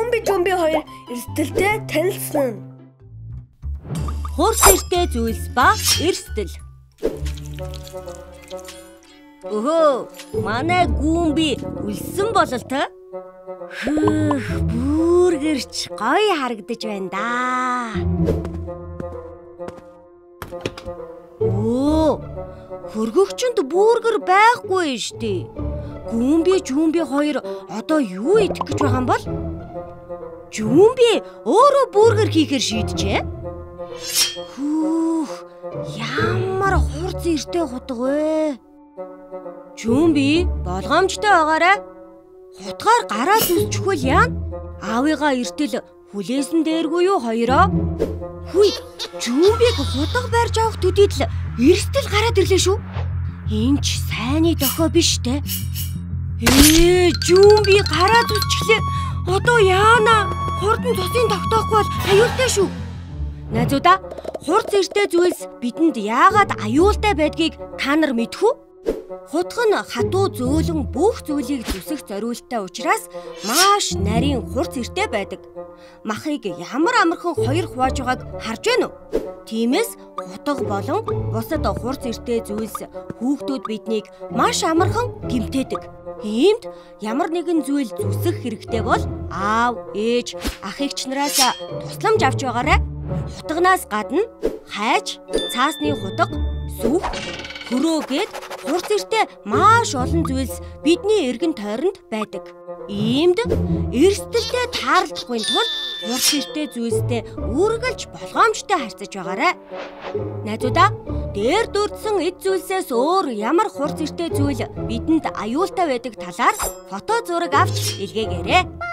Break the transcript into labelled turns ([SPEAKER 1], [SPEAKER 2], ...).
[SPEAKER 1] Жумби хоёр эрсдэлтэй танилцсан.
[SPEAKER 2] Хурц эртэй зүйлс ба эрсдэл. Өхөө, манай гүмби үлсэн болол та. Бүргэрч гоё харагдаж байна да. Хөргөгчөнд бүргэр байхгүй штий. Жумби хоёр одоо юу идэх гэж байгаа юм бол? Жумби өөрөө бүргэр хийхээр шийджээ. Ямар хурц эртэй хутга вэ? Жумби болгоомжтой байгаарай. Хутгаар гараа зүсчихвэл яана? Аавыгаа эртэл хүлээсэн дээргүй юу хоёроо? Хүй, Жумбиг хутга барьж авах төдийдл эрсдэл гараад ирлээ шүү. Энд ч сайнны дохио биш те. Жумби гараа зүсчихлээ. Одоо яана? Хурдан цусын тогтоохгүй бол аюултай шүү. Найзуудаа, хурц эртэй зүйлс бидэнд яагаад аюултай байдгийг та нар мэдэх үү? Хутга нь хатуу зөөлөн бүх зүйлийг зүсэх зориулттай учраас маш нарийн хурц эртэй байдаг. Махыг ямар амархан хоёр хувааж байгааг харж байна уу? Тиймээс хутга болон бусад хурц эртэй зүйлс хүүхдүүд биднийг маш амархан гэмтээдэг. Иймд ямар нэгэн зүйл зүсэх хэрэгтэй бол аав, ээж, ах эгч нараас тусламж авч байгаарай. Хутгнаас гадна хайж, цаасны хутга, сүх, хөрөө гээд хурц эртэй маш олон зүйлс бидний эргэн тойронд байдаг. Иймд эрсдэлтэй таарлахгүй тулд хурц эртэй зүйлстэй үргэлж болгоомжтой харьцаж байгаарай. Найзуудаа, дээр дурдсан эд зүйлсээс өөр ямар хурц эртэй зүйл бидэнд аюултай байдаг талаар фото зураг авч илгээгээрэй.